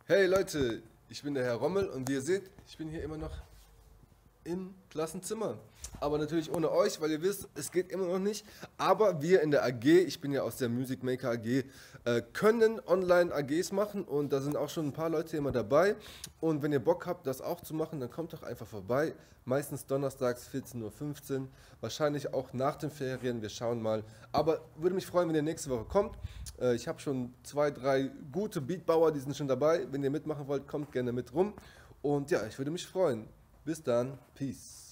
Hey Leute, ich bin der Herr Rommel und wie ihr seht, ich bin hier immer noch im Klassenzimmer. Aber natürlich ohne euch, weil ihr wisst, es geht immer noch nicht. Aber wir in der AG, ich bin ja aus der Music Maker AG, können online AGs machen und da sind auch schon ein paar Leute immer dabei. Und wenn ihr Bock habt, das auch zu machen, dann kommt doch einfach vorbei. Meistens donnerstags 14:15 Uhr, wahrscheinlich auch nach den Ferien, wir schauen mal. Aber würde mich freuen, wenn ihr nächste Woche kommt. Ich habe schon zwei, drei gute Beatbauer, die sind schon dabei. Wenn ihr mitmachen wollt, kommt gerne mit rum. Und ja, ich würde mich freuen. Bis dann. Peace.